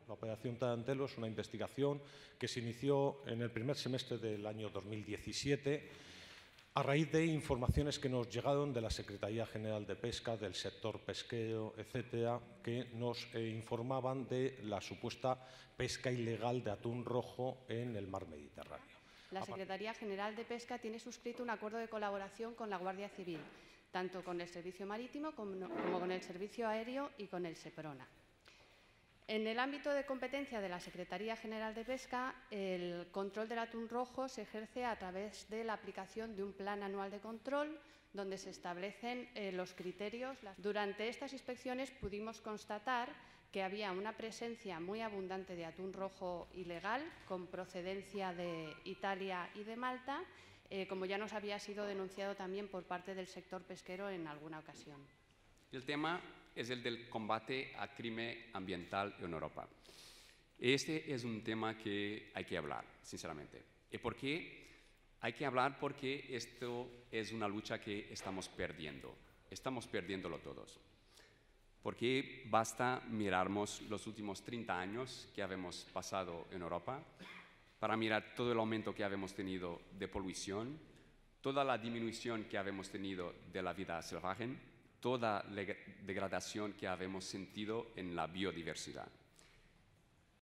La Operación Tarantelo es una investigación que se inició en el primer semestre del año 2017 a raíz de informaciones que nos llegaron de la Secretaría General de Pesca, del sector pesquero, etcétera, que nos informaban de la supuesta pesca ilegal de atún rojo en el mar Mediterráneo. La Secretaría General de Pesca tiene suscrito un acuerdo de colaboración con la Guardia Civil, tanto con el Servicio Marítimo como con el Servicio Aéreo y con el SEPRONA. En el ámbito de competencia de la Secretaría General de Pesca, el control del atún rojo se ejerce a través de la aplicación de un plan anual de control donde se establecen los criterios. Durante estas inspecciones pudimos constatar que había una presencia muy abundante de atún rojo ilegal con procedencia de Italia y de Malta, como ya nos había sido denunciado también por parte del sector pesquero en alguna ocasión. El tema es el del combate al crimen ambiental en Europa. Este es un tema que hay que hablar, sinceramente. ¿Y por qué? Hay que hablar porque esto es una lucha que estamos perdiendo. Estamos perdiéndolo todos. Porque basta mirarnos los últimos 30 años que habemos pasado en Europa para mirar todo el aumento que habemos tenido de polución, toda la disminución que habemos tenido de la vida salvaje, toda la degradación que habemos sentido en la biodiversidad.